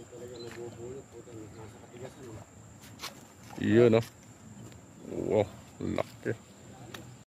talaga nabubulot po tayo. Nasa katigasan. Iyon, no? Wow, laki.